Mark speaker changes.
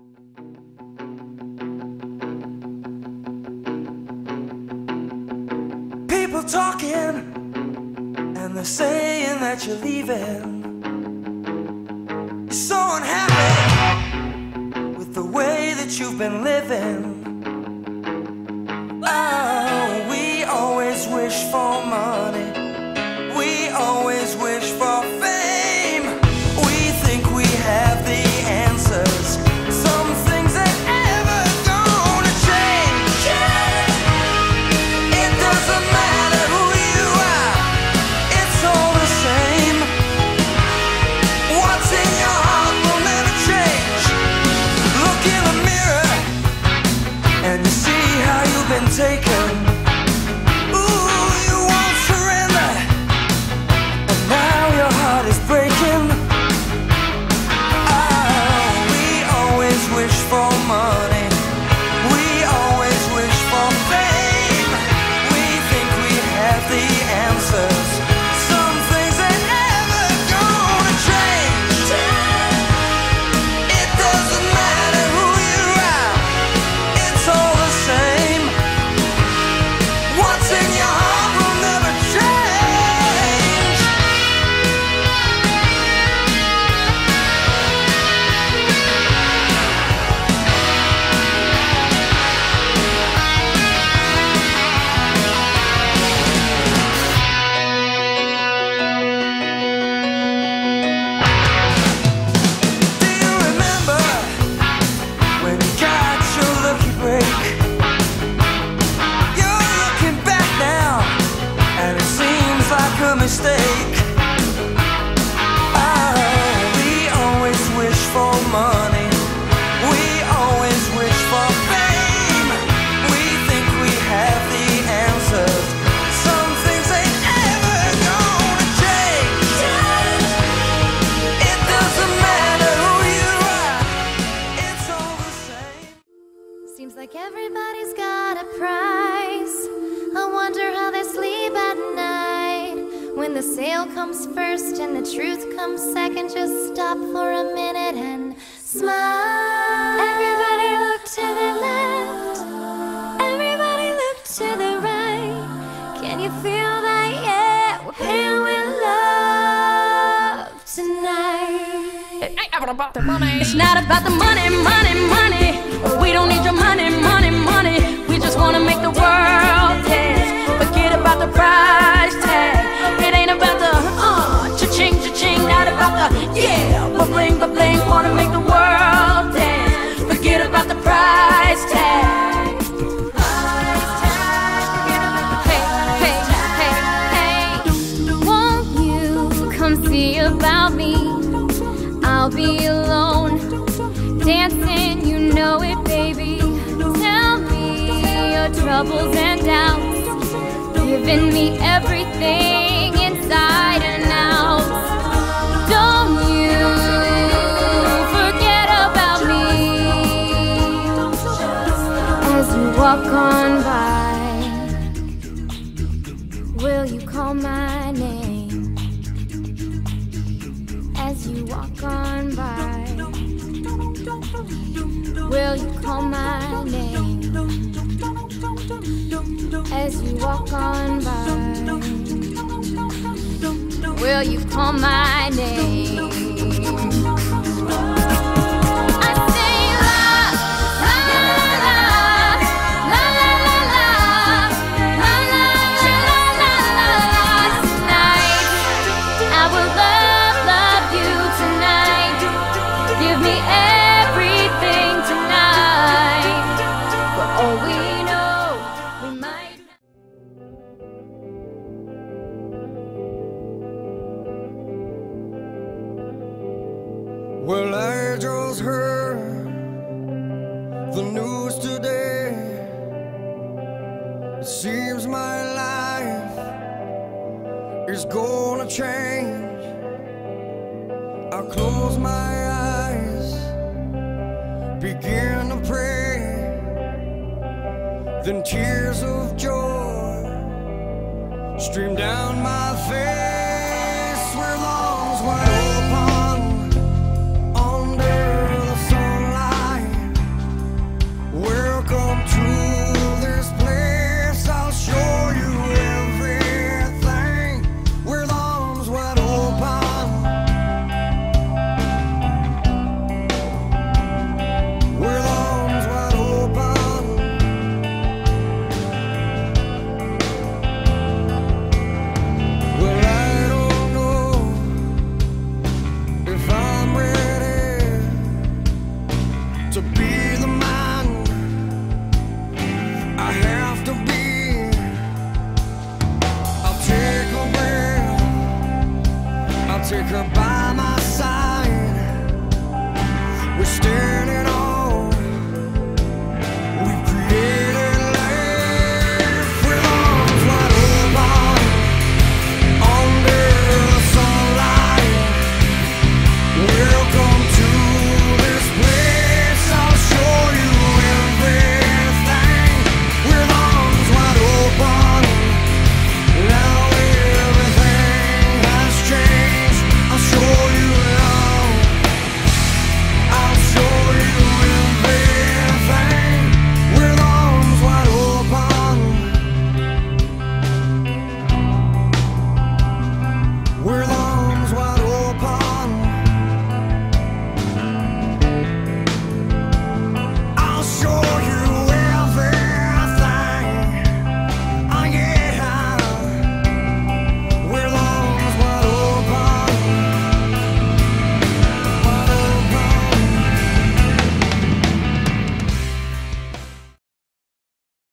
Speaker 1: People talking, and they're saying that you're leaving. You're so unhappy with the way that you've been living. Oh, we always wish for money. We always wish for fame. We think we have the answers. Some things that ever gonna change. It doesn't matter who you are, it's all the same. What's in your heart will never change. Look in the mirror and you see how you've been taken. Mistake. Oh, we always wish for money. We always wish for fame. We think we have the answers. Some things ain't ever gonna change. It doesn't matter who you are, it's all the same.
Speaker 2: Seems like everybody's got a price. I wonder how they sleep at night. When the sale comes first and the truth comes second, just stop for a minute and smile. Everybody look to the left, everybody look to the right. Can you feel that? Yeah, we're paying with love tonight.
Speaker 3: It ain't ever about the money.
Speaker 4: It's not about the money, money, money. We don't need your money, money, money. We just wanna make the world dance. Forget about the price tag. It ain't about the cha-ching, cha-ching. Not about the ba-bling, ba-bling. Wanna make the world dance. Forget about the price tag. Price tag. Forget about the
Speaker 2: Hey, hey, hey, won't you come see about me? I'll be alone, dancing, you know it, baby. Tell me your troubles and doubts, giving me everything inside and out. Don't you forget about me as you walk on by. Will you call my name as you walk on by? Will you call my name as you walk on by? Will you call my name? I say la, la, la, la, la, la, la, la, la, la, la, la, la, tonight. I will love you tonight. Give me everything tonight. For all we know, we might.
Speaker 1: Well, I just heard the news today. It seems my life is gonna change. I close my eyes, begin to pray, then tears of joy stream down my face where lungs wide open.